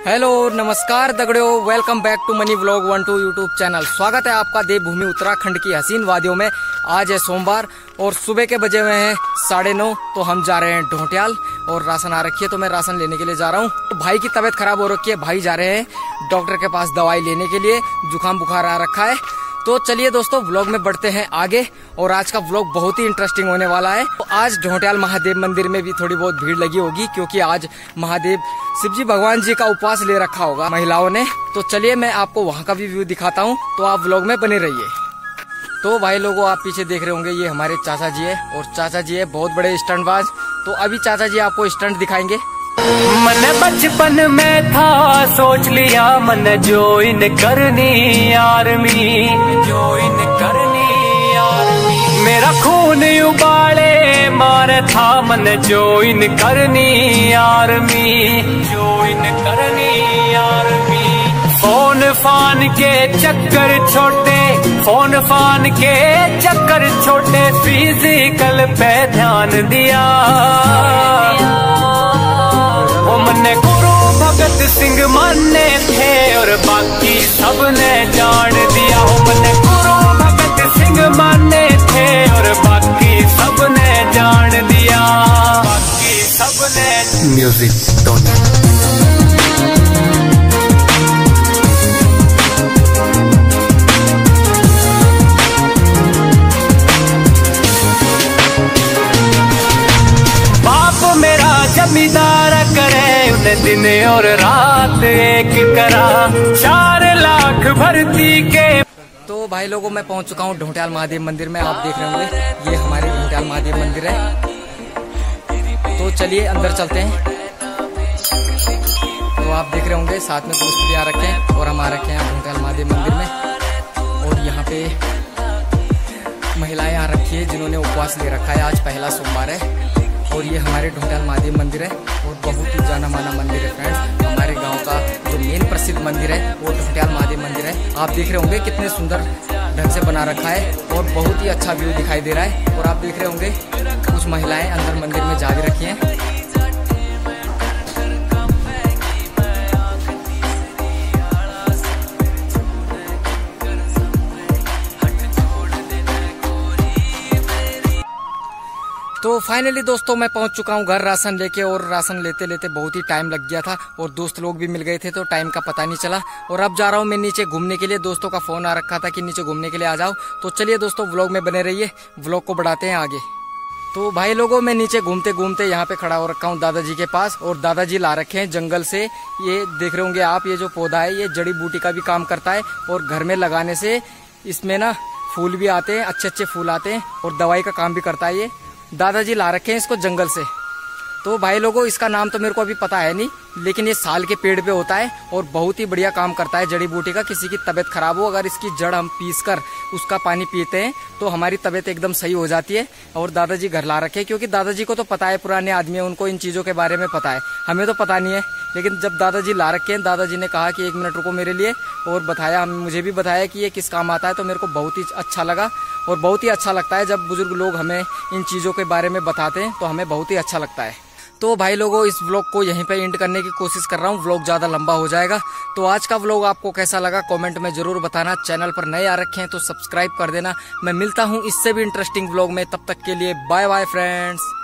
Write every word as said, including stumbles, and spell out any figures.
Hello नमस्कार दगड़ियों, welcome back to money vlog one two YouTube channel. स्वागत है आपका देवभूमि उत्तराखंड की हसीन वादियों में। आज है सोमवार और सुबह के बजे हुए हैं साढ़े नौ। तो हम जा रहे हैं ढोंटियाल और राशन आ रखी है, तो मैं राशन लेने के लिए जा रहा हूँ। तो भाई की तबीयत खराब हो रखी है, भाई जा रहे हैं डॉक्टर के पास दवाई लेने के लिए, जुकाम बुखार आ रखा है। तो चलिए दोस्तों व्लॉग में बढ़ते हैं आगे और आज का व्लॉग बहुत ही इंटरेस्टिंग होने वाला है। तो आज ढोंटियाल महादेव मंदिर में भी थोड़ी बहुत भीड़ लगी होगी, क्योंकि आज महादेव शिवजी भगवान जी का उपवास ले रखा होगा महिलाओं ने। तो चलिए मैं आपको वहां का भी व्यू दिखाता हूँ, तो आप व्लॉग में बने रहिए। तो भाई लोगों, आप पीछे देख रहे होंगे, ये हमारे चाचा जी है और चाचा जी है बहुत बड़े स्टंटबाज। तो अभी चाचा जी आपको स्टंट दिखाएंगे। मन बचपन में था सोच लिया मन ज्वाइन करनी आर्मी, ज्वाइन करनी आर्मी। मेरा खून उबाले मार था मन ज्वाइन करनी आर्मी, ज्वाइन करनी आर्मी। फोन फान के चक्कर छोटे, फोन फान के चक्कर छोटे, फिजिकल पे ध्यान दिया। वो मन्ने गुरु भगत सिंह माने थे और बाकी सबने जान दिया। वो मन्ने गुरु भगत सिंह माने थे और बाकी सबने जान दिया, बाकी सबने। Music tone. बाप मेरा जमींदार करे उन्हें दिन और रात एक करा, चार लाख भर्ती के। तो भाई लोगों, मैं पहुंच चुका हूं ढोंटियाल महादेव मंदिर में। आप देख रहे होंगे ये हमारे ढोंटियाल महादेव मंदिर है। तो चलिए अंदर चलते हैं। तो आप देख रहे होंगे साथ में दोस्त भी आ रखे हैं और हम आ रखे हैं ढोंटियाल महादेव मंदिर में। और यहाँ पे महिलाएं आ रखी है जिन्होंने उपवास ले रखा है। आज पहला सोमवार है और ये हमारे ढोंटियाल महादेव मंदिर है और बहुत ही जाना माना मंदिर है फ्रेंड्स। हमारे गांव का जो मेन प्रसिद्ध मंदिर है वो ढोंटियाल महादेव मंदिर है। आप देख रहे होंगे कितने सुंदर ढंग से बना रखा है और बहुत ही अच्छा व्यू दिखाई दे रहा है। और आप देख रहे होंगे कुछ महिलाएं अंदर मंदिर में जा भी रखी हैं। तो फाइनली दोस्तों मैं पहुंच चुका हूं घर राशन लेके। और राशन लेते लेते बहुत ही टाइम लग गया था और दोस्त लोग भी मिल गए थे, तो टाइम का पता नहीं चला। और अब जा रहा हूं मैं नीचे घूमने के लिए। दोस्तों का फोन आ रखा था कि नीचे घूमने के लिए आ जाओ। तो चलिए दोस्तों व्लॉग में बने रहिए, व्लॉग को बढ़ाते हैं आगे। तो भाई लोगों, मैं नीचे घूमते घूमते यहाँ पे खड़ा हो रखा हूँ दादाजी के पास। और दादाजी ला रखे हैं जंगल से, ये देख रहे होंगे आप, ये जो पौधा है ये जड़ी बूटी का भी काम करता है और घर में लगाने से इसमें ना फूल भी आते हैं, अच्छे अच्छे फूल आते हैं और दवाई का काम भी करता है। ये दादाजी ला रखे हैं इसको जंगल से। तो भाई लोगों, इसका नाम तो मेरे को अभी पता है नहीं, लेकिन ये साल के पेड़ पे होता है और बहुत ही बढ़िया काम करता है जड़ी बूटी का। किसी की तबीयत खराब हो, अगर इसकी जड़ हम पीस कर उसका पानी पीते हैं तो हमारी तबीयत एकदम सही हो जाती है। और दादाजी घर ला रखे हैं, क्योंकि दादाजी को तो पता है, पुराने आदमी है, उनको इन चीज़ों के बारे में पता है। हमें तो पता नहीं है, लेकिन जब दादाजी ला रखे हैं, दादाजी ने कहा कि एक मिनट रुको मेरे लिए, और बताया, मुझे भी बताया कि ये किस काम आता है। तो मेरे को बहुत ही अच्छा लगा और बहुत ही अच्छा लगता है जब बुजुर्ग लोग हमें इन चीज़ों के बारे में बताते हैं, तो हमें बहुत ही अच्छा लगता है। तो भाई लोगों, इस व्लॉग को यहीं पे एंड करने की कोशिश कर रहा हूँ, व्लॉग ज़्यादा लंबा हो जाएगा। तो आज का व्लॉग आपको कैसा लगा कमेंट में ज़रूर बताना। चैनल पर नए आ रखे हैं तो सब्सक्राइब कर देना। मैं मिलता हूँ इससे भी इंटरेस्टिंग व्लॉग में, तब तक के लिए बाय बाय फ्रेंड्स।